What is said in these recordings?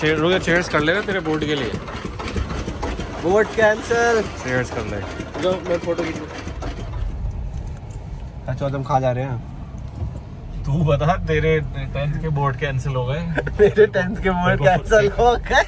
Chairs कर ले तेरे बोर्ड के लिए। Board cancel. चेयर्स कर ले। जो मैं फोटो खींचूं। अच्छा हम खा जा रहे हैं। तू बता तेरे 10th के बोर्ड कैंसिल हो गए। मेरे 10th के बोर्ड कैंसिल हो गए।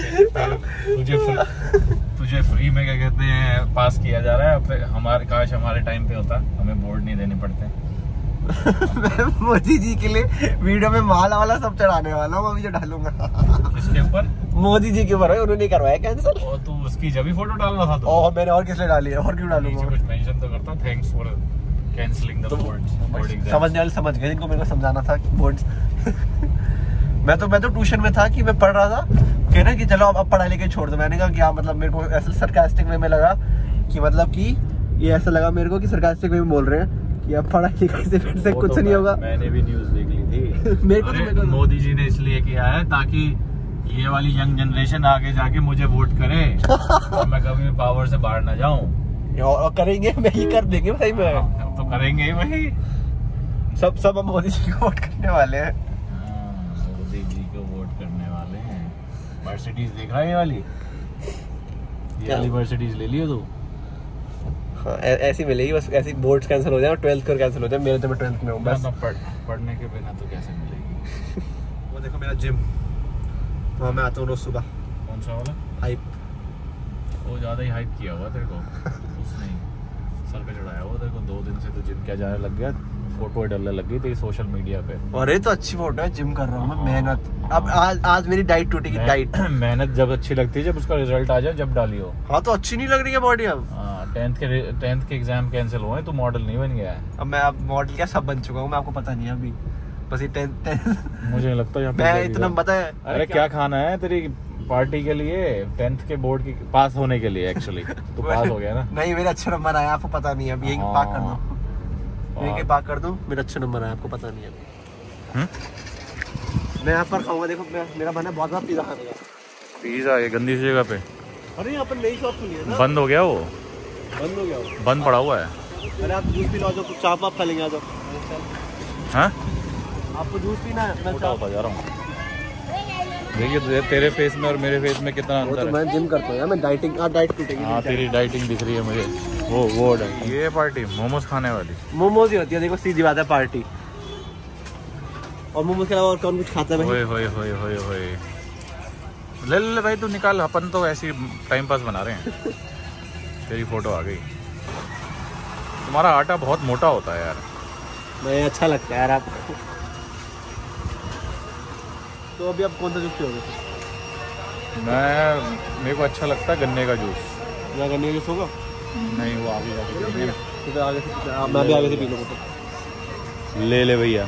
तुझे फ्री में क्या कहते हैं पास किया जा रहा है। हमारे काश हमारे टाइम पे होता, हमें बोर्ड नहीं देने पड़ते। मैं मोदी जी के लिए वीडियो में माला वाला सब चढ़ाने वाला हूँ, अभी जो डालूंगा। किसके ऊपर? मोदी जी के ऊपर। उन्होंने करवाया कैंसिल। और तू उसकी जब भी फोटो डालना था तो और मैंने और किसने डाली है, और क्यों डालूंगा? कुछ मेंशन तो करता thanks for cancelling the boards. समझने वाले समझ गए, इनको मेरे को समझाना था बोर्ड्स। मैं तो ट्यूशन में था कि मैं पढ़ रहा था, कह ना कि चलो अब पढ़ाई लेके छोड़ दो। मैंने कहा क्या मतलब, मेरे को ऐसा सरकास्टिक वे में लगा कि मतलब कि ये ऐसा लगा मेरे को कि सरकास्टिक वे में बोल रहे हैं कि अब पढ़ाई लिखाई से फिर से कुछ नहीं होगा। मैंने भी न्यूज़ देख ली थी। मेरे को मोदी जी ने इसलिए किया है ताकि ये वाली यंग जनरेशन आगे जाके मुझे वोट करे और मैं कभी भी पावर से बाहर ना जाऊं। और करेंगे, वही कर देंगे भाई। मैं तो करेंगे ही वही। सब हम मोदी जी को वोट करने वाले हैं। मोदी जी को वोट करने वाले हैं। मर्सिडीज देख रहा है ये वाली मर्सिडीज ले लियो तू। हाँ ऐसी मिलेगी बस, ऐसी बोर्ड्स कैंसिल हो जाए और 12th कर कैंसिल हो जाए। मेरे तो मैं 12th में हूँ बस। पढ़ने के बिना तो कैसे मिलेगी। वो देखो मेरा जिम, वहाँ मैं आता हूँ रोज सुबह। कौन सा वाला? हाइप। वो ज्यादा ही हाइप किया हुआ तेरे को। उसने सर पे चढ़ाया हुआ तेरे को। 2 दिन से तो जिम क्या जाने लग गया, फोटो डालने लग गई तेरी सोशल मीडिया पे। अरे तो अच्छी फोटो है, जिम कर रहा हूँ मैं, मेहनत। अब आज मेरी डाइट टूटेगी। डाइट मेहनत जब अच्छी लगती है, जब उसका रिजल्ट आ जाए, जब डालियो। हाँ तो अच्छी नहीं लग रही है बॉडी अब। 10th के एग्जाम कैंसिल हुए, तो मॉडल नहीं बन गया है। अब मैं मॉडल क्या सब बन चुका हूँ मैं, आपको पता नहीं है अभी। बस ये 10th मुझे नहीं लगता यहाँ मैं इतना पता है। अरे क्या खाना है तेरी पार्टी के लिए 10th के बोर्ड की पास होने के लिए? एक्चुअली तो पास हो गया ना। नहीं मेरे अच्छे नंबर आए, आपको पता नहीं है अभी। यही पास कर दो, यही पास कर दो। मेरे अच्छे नंबर आए, आपको पता नहीं है अभी। मैं यहाँ पर खाऊंगा। देखो मेरा मन है बहुत बार पिज़्ज़ा खाने का। पिज़्ज़ा ये गंदी सी जगह पे? अरे यहाँ पर नई शॉप खुली है ना। बंद हो गया वो? बंद हो गया वो? बंद पड़ा हुआ है। अरे आप जूस पी लो, जो चाप आप खा लेंगे। आ जाओ। हाँ आपको जूस पीना है? मैं होता जा रहा हूँ। देखिए तेरे फेस में और मेरे फेस में कितना अंतर है। तो मैं जिम करता हूँ यार, मैं डाइटिंग। डाइट टूटेगी। हाँ तेरी डाइटिंग दिख रही है मुझे। वो ये पार्टी मोमोज खाने वाली। मोमोज ही होती है, देखो सीधी बात है पार्टी। और मोमोज के अलावा और कौन कुछ खाता है भाई? होए ले भाई तू निकाल। अपन तो ऐसी टाइम पास बना रहे हैं। तेरी फोटो आ गई। तुम्हारा आटा बहुत मोटा होता है यार। मैं अच्छा लगता है यार आपको। तो अभी आप कौन सा जूस पियोगे? मेरे को अच्छा लगता है गन्ने का जूस। क्या गन्ने का जूस होगा? नहीं वो आगे जाके तो आगे से मैं भी आगे से पी लूँगा। तो ले भैया।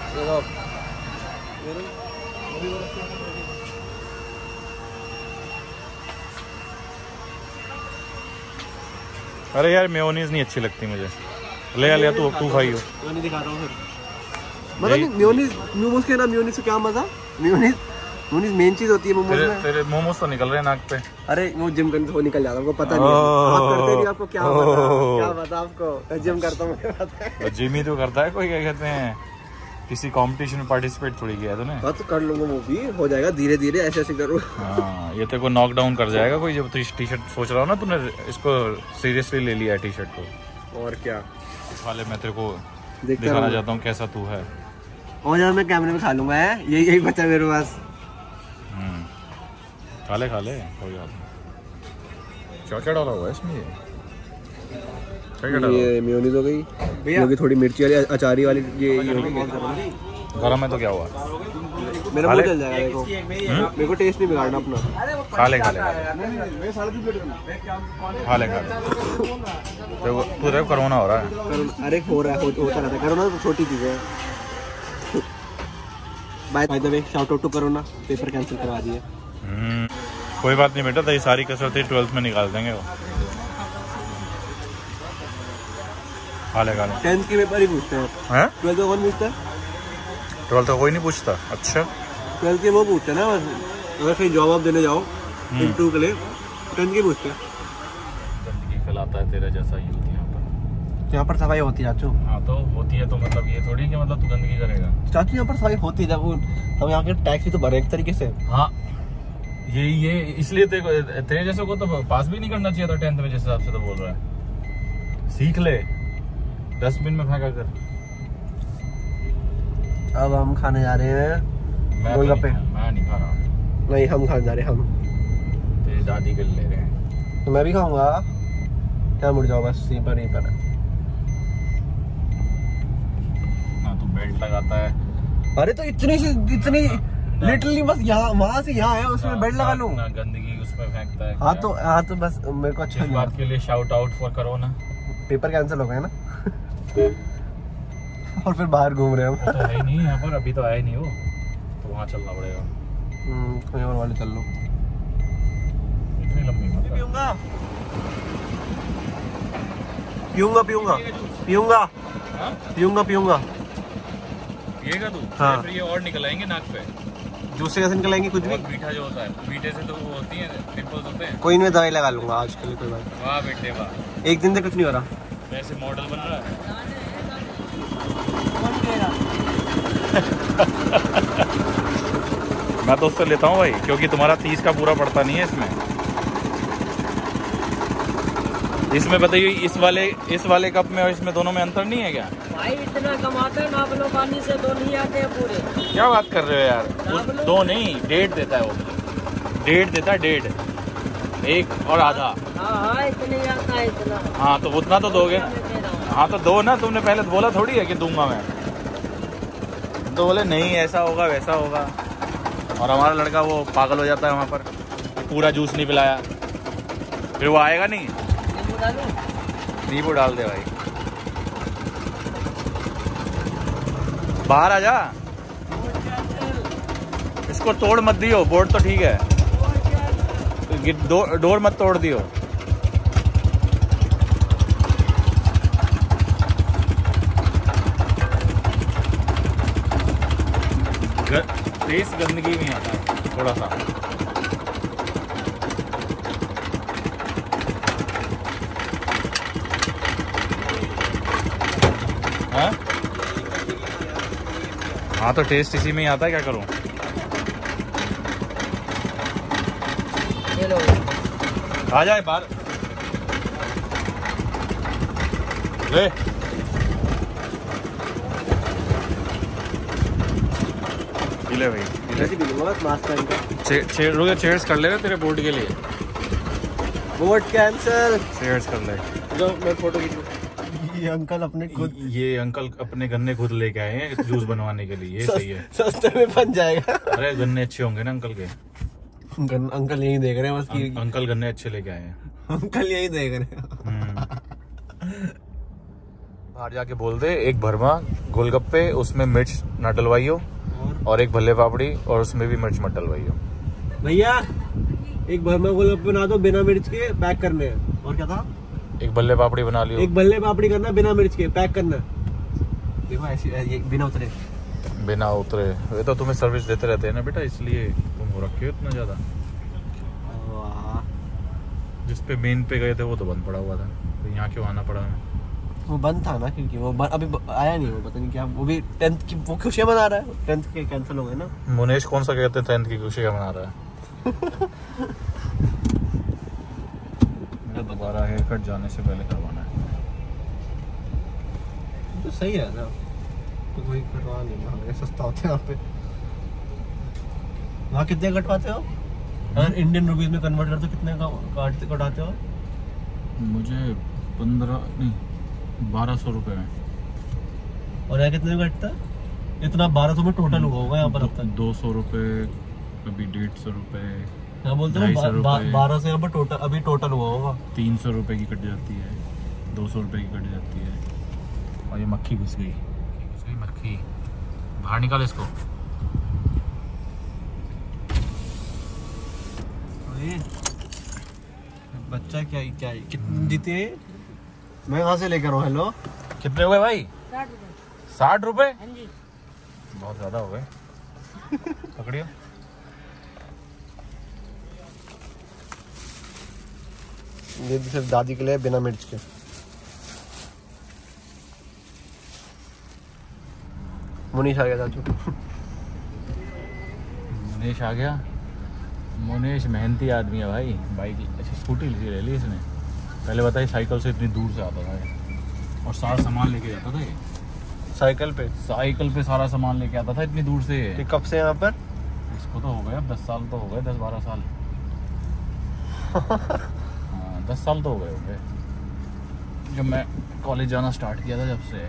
अरे यार मेयोनीज नहीं अच्छी लगती मुझे। ले लिया तू खाई हो। मैं नहीं दिखा रहा हूँ फिर। मतलब मेयोनीज, मोमोज के ना मेयोनीज से क्या मजा? मेयोनीज मेन चीज होती है मोमोज में। तेरे मोमोज तो निकल रहे हैं नाक पे। अरे वो जिम करने से वो निकल जाता है, आपको पता नहीं है। आप करते नहीं, आपको क्या पता आपको। जिम करता हूँ, मुझे पता है। जिम ही तो करता है कोई, क्या कहते हैं, किसी कंपटीशन में पार्टिसिपेट थोड़ी किया तूने। हाँ तो कर लूंगा, वो भी हो जाएगा धीरे धीरे, ऐसे ऐसे करो। हाँ ये तेरे को नॉक डाउन कर जाएगा कोई, जब तू टी शर्ट सोच रहा हो ना, तूने इसको सीरियसली ले लिया है टी शर्ट को। और क्या वाले मैं तेरे को दिखाना चाहता हूँ कैसा तू है। और यार मैं कैमरे में खा लूंगा है, यही बचा मेरे पास। खा ले कोई बात नहीं। क्या डाला हुआ है इसमें? ये मेयोनीज हो गई भैया, थोड़ी मिर्ची वाली अचारी वाली ये होगी। गरम है तो क्या हुआ, मेरा मुंह जल जाएगा। देखो मेरे को टेस्ट नहीं बिगाड़ना अपना। खा ले तो कोरोना हो रहा है। अरे हो रहा है, होता रहता है। कोरोना तो छोटी चीज है। By the way shout out to corona, paper cancel करवा दिए। कोई बात नहीं बेटा, तेरी सारी कसरतें 12th में निकाल देंगे वो। खा ले 10th के पेपर ही पूछते हैं, 12th का कौन पूछता है? 12th का कोई नहीं पूछता। अच्छा 12th के वो पूछते हैं ना, अगर कहीं जॉब आप देने जाओ इंटरव्यू के लिए, 10th के पूछते हैं। गंदगी फैलाता है तेरा जैसा यूथ यहाँ पर सफाई होती है चाचू। हाँ तो होती है, तो मतलब ये थोड़ी कि मतलब तू गंदगी करेगा। चाचू यहाँ पर सफाई होती है, जब हम यहाँ के टैक्स भी तो भरे एक तरीके से। हाँ ये इसलिए तेरे जैसे को तो पास भी नहीं करना चाहिए था 10th में, जिस हिसाब से तो बोल रहा है। सीख ले, डस्टबिन में फेंका कर। अब हम खाने जा रहे हैं गोलगप्पे। मैं नहीं खा रहा। नहीं, हम खाने जा रहे हैं। हम तेरी दादी के लिए ले रहे हैं। तो मैं भी खाऊंगा। क्या मुड़ जाओ, बस यहीं पर है। हाँ, तू बेल्ट लगाता है। अरे तो इतनी लिटरली बस यहाँ वहाँ से यहाँ है, उसमें बेल्ट लगा लूँ। गंदगी उसमें फेंकता है। हाँ तो बस मेरे को अच्छा इस बात के लिए shout out for corona. Paper cancel हो गए ना। और फिर बाहर घूम रहे हैं हम। तो है ही नहीं यहाँ पर, अभी तो आया नहीं हो, तो वहाँ चलना पड़ेगा। कोई और वाले चल लो। इतनी लंबी मत कर। पीऊंगा। पिएगा तू? हाँ। फिर ये और निकल आएंगे नाक पे। जूस से कैसे निकलेंगे? कुछ भी मीठा जो होता है, मीठे से तो वो होती है, पिंपल्स होते हैं। कोई नहीं, दवाई लगा लूंगा आज के लिए। कोई बात। वाह बेटे वाह, एक दिन से कुछ नहीं हो रहा। वैसे मॉडल बन रहा है। मैं तो उससे लेता हूँ भाई, क्योंकि तुम्हारा 30 का पूरा पड़ता नहीं है इसमें बताइए, इस वाले कप में और इसमें दोनों में अंतर नहीं है क्या भाई? इतना कमाते हैं, नाप लो पानी से 2 नहीं आते हैं पूरे। क्या बात कर रहे हो यार? 2 नहीं, 1.5 देता है वो। 1.5 देता है, 1.5, 1 और आधा। हाँ, इतने आता है इतना। हाँ, तो उतना तो दोगे। हाँ तो दो ना, तुमने पहले तो बोला थोड़ी है कि दूंगा मैं। तो बोले नहीं, ऐसा होगा वैसा होगा, और हमारा लड़का वो पागल हो जाता है वहाँ पर, पूरा जूस नहीं पिलाया, फिर वो आएगा नहीं। नींबू डाल दे भाई। बाहर आ जा, इसको तोड़ मत दियो, बोर्ड तो ठीक है, डोर मत तोड़ दियो। तेज गंदगी नहीं आता है थोड़ा सा। हाँ तो टेस्ट इसी में ही आता है, क्या करूं? आ जाए बाहर ले। ले भाई, चेयर्स कर ले रहे तेरे बोर्ड के लिए। Board cancel. चेयर्स कर ले। जो मैं फोटो खींचूं। ये अंकल अपने गन्ने खुद लेके आए हैं जूस बनवाने के लिए। ये सही है, सस्ते में बन जाएगा। अरे गन्ने अच्छे होंगे ना अंकल के। अंकल यही देख रहे हैं बस कि अंकल गन्ने अच्छे लेके आए हैं। अंकल यही देख रहे हैं। बाहर जाके बोल दे, एक भरमा गोलगप्पे, उसमें मिर्च ना डलवाइयो, और एक भल्ले पापड़ी, और उसमें भी मिर्च मत डलवाइयो। भैया एक भरमा गोलगप्पे बना दो बिना मिर्च के, पैक करने हैं। और क्या था? एक भल्ले पापड़ी बना लियो। एक भल्ले पापड़ी करना बिना मिर्च के, पैक करना। देखो ऐसी बिना उतरे। ये तो तुम्हें सर्विस देते रहते हैं ना बेटा, इसलिए तुम हो रखे हो इतना ज्यादा। जिस पे मेन पे गए थे वो तो बंद पड़ा हुआ था, तो यहाँ क्यों आना पड़ा हमें? वो बंद था ना, क्योंकि वो अभी आया नहीं, वो पता नहीं क्या, वो भी 10th की वो खुशियां मना रहा है। 10th के कैंसिल हो गए ना। मुनेश कौन सा कहते हैं 10th की खुशियां मना रहा है? मुझे दोबारा हेयर कट जाने से पहले करवाना है। तो सही है ना, तो कोई कटवा नहीं, महंगे सस्ता होता है यहाँ पे। वहाँ कितने कटवाते हो? अगर इंडियन रुपीज में कन्वर्ट करते कितने का कटाते हो? मुझे 1200 रुपए में। और यहाँ कितने में कटता है? इतना 1200 में टोटल हुआ होगा यहाँ पर अब तक। 200 रुपए, कभी 150 रुपए। यहाँ बोलते हैं 1200 यहाँ पर टोटल, अभी टोटल हुआ होगा। 300 रुपए की कट जाती है, 200 रुपए की कट जाती है। और ये मक्खी घुस गई मक्खी, बाहर निकाल इसको। बच्चा क्या कितने जीते? मैं कहाँ से लेकर आऊँ? हेलो, कितने हुए भाई? 60 रुपए। बहुत ज्यादा हो गए। पकड़ियो। ये सिर्फ दादी के लिए, बिना मिर्च के। मुनीश आ गया चाचू। मुनीश आ गया। मोनेश मेहनती आदमी है भाई। बाइक अच्छी स्कूटी ले ली इसने। पहले बताइए साइकिल से इतनी दूर से आता था ये, और सारा सामान लेके जाता था ये। साइकिल पे सारा सामान लेके आता था इतनी दूर से ये। कब से यहाँ पर? इसको तो हो गया 10 साल तो हो गए, 10-12 साल। हाँ 10 साल तो हो गए जब मैं कॉलेज जाना स्टार्ट किया था, जब से।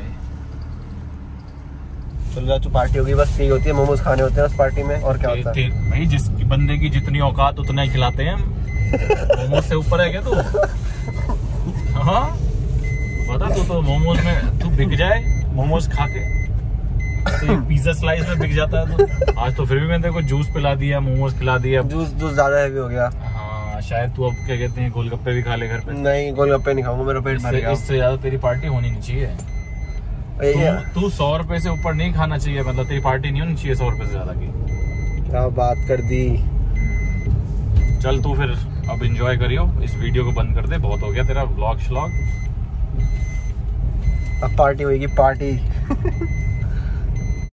चल जा, तो पार्टी होगी बस यही होती है, मोमोज खाने होते हैं उस पार्टी में, और क्या होता है भाई? जिस बंदे की जितनी औकात उतना ही खिलाते हैं हम। मोमोज से ऊपर है क्या तू? हाँ बता, तू तो मोमोज में तू बिक जाए, मोमोज खा के तो पिज्जा स्लाइस में बिक जाता है तो। आज तो फिर भी मैंने तेरे को जूस पिला दिया, मोमोज खिला दिया। जूस ज्यादा हैवी हो गया। हाँ शायद तू अब क्या कहते हैं गोलगप्पे भी खा ले घर पे। नहीं गोलगप्पे नहीं खाऊंगा, मेरा पेट भर गया। इससे ज्यादा तेरी पार्टी होनी नहीं चाहिए। तू 100 रुपए से ऊपर नहीं खाना चाहिए, मतलब तेरी पार्टी नहीं होनी चाहिए 100 रुपए से ज्यादा की। क्या बात कर दी। चल तू फिर अब एंजॉय करियो, इस वीडियो को बंद कर दे, बहुत हो गया तेरा व्लॉग श्लॉग। अब पार्टी होगी, पार्टी।